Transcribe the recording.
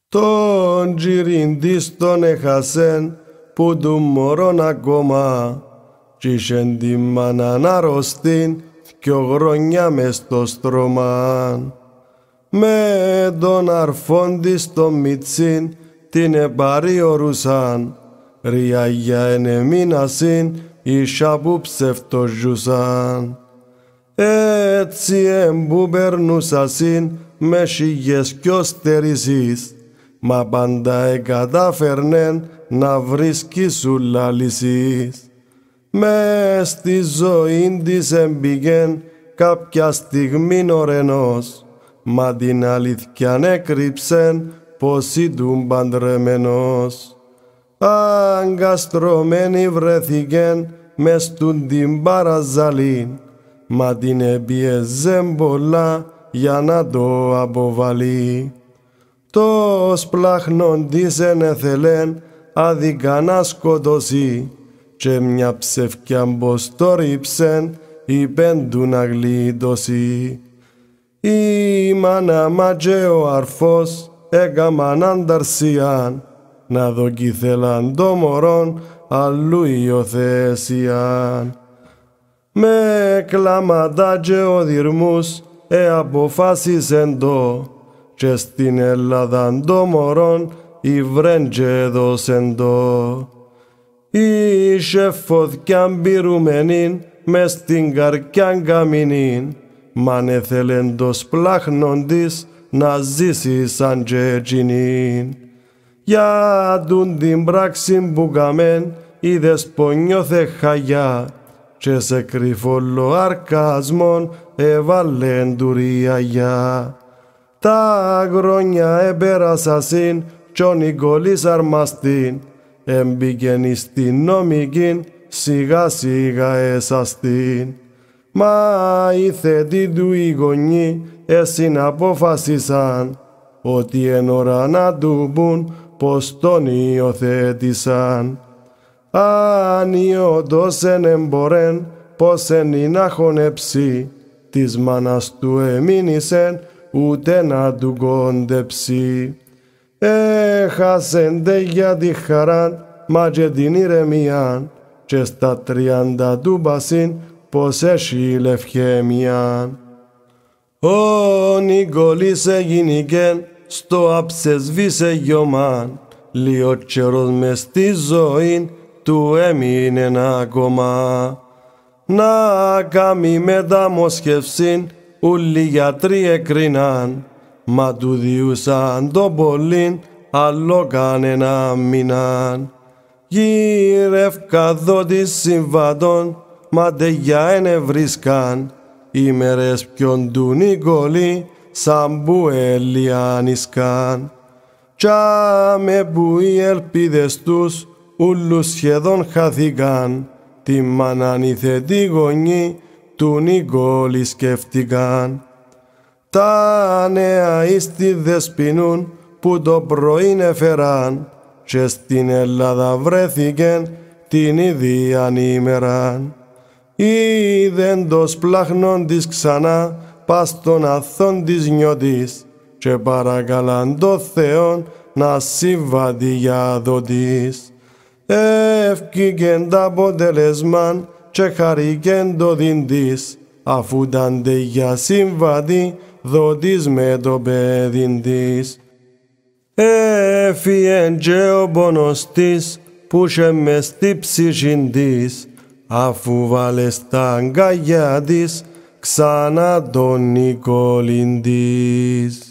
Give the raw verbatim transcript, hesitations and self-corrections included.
Τον τζιριν της τον έχασεν που του μωρών ακόμα κι είχεν τη μάναν αρρωστήν δυο χρόνια μες στο στρώμαν. Με τον αρφόν της τον μιτσίν την επαριορούσαν ριαγιά ενεμίνασιν ίσα που ψευτοζούσαν. Έτσι εμπού περνούσασιν με σιγές κι οστερισίς μα πάντα εκατάφερνεν να βρίσκησουν λύσεις. Μες στη ζωή της εμπήκεν κάποια στιγμή ορενός μα την αλήθειαν έκρυψεν πως ήταν παντρεμένος. Αγκαστρωμένη βρέθηκεν μες στουν την παραζαλήν μα την επίεζεν πολλά για να το αποβαλεί. Το σπλάχνον της εν έθελεν άδικα να σκοτώσει και μια ψευκιά πως το ρίψεν είπεν του να γλιτώσει. Η μάνα μα και ο αρφός έκαμαν ανταρσίαν να δοκιθέλαν το μωρόν αλλού υιοθεσίαν. Με κλάματα και οδυρμούς εαποφάσισεν το και στην Ελλάδαν το μωρόν υβρέν και δώσεν το. Είχε φωτιάν πυρουμένην μες στην καρκιάν καμινήν μαν έθελεν το σπλάχνον της να ζήσει σαν και εκείνην. Για τούν την πράξη που καμέν είδες πονιώθε χαγιά και σε κρυφόλο αρκασμόν έβαλεν του ριαγιά. Τα χρόνια επέρασασιν κι ο Νικόλης αρμαστήν εμπήκεν εις την νομικήν σιγά σιγά εσαστήν. Μα οι θετοί του οι γονείς εσύν αποφασίσαν ότι εν ώρα να του πουν πως τον υιοθέτησαν. Αν υιότος εν εμπορέν πως εν να χωνέψει της μάνας του εμείνησεν ούτε να του κόντεψει. Έχασεν δε για τη χαράν μα και την ηρεμίαν και στα τριάντα του πασίν πως έχει λευχαιμίαν. Ο Νικόλης εγινήκεν στο αψεσβήσε γιωμάν λίγο καιρός μες στη ζωή του έμεινεν ακόμα. Να κάμει μεταμόσχευσιν ούλοι γιατροί εκρίναν μα του διούσαν το πολλήν άλλο κανένα μείναν. Γύρευκα δω της συμβατών μα τεγιά ενευρίσκαν οι μέρες ποιον του Νικόλη σαν που ελιάνισκαν. Τσάμε που οι ελπίδες τους ούλους σχεδόν χάθηκαν τη μάναν οι θετοί γονείς του Νικόλη σκέφτηκαν. Τα νέα εις τη δεσποινούν που το πρωίν έφεραν και στην Ελλάδα βρέθηκεν την ίδιαν ημέραν. Είδεν το σπλάχνον της ξανά πας τον αθών της νιώτης και παρακαλάν το Θεόν να συμβατεί για δότης. Εύκηκεν τα αποτελεσμάν και χαρήκεν το δίντης αφού τάντε για συμβατή δότης με το παιδίν της. Έφυγεν και ο πόνος της που είχε μες στη ψυχήν της αφού βάλε στα αγκαλιά της ξανά τον Νικόλην της.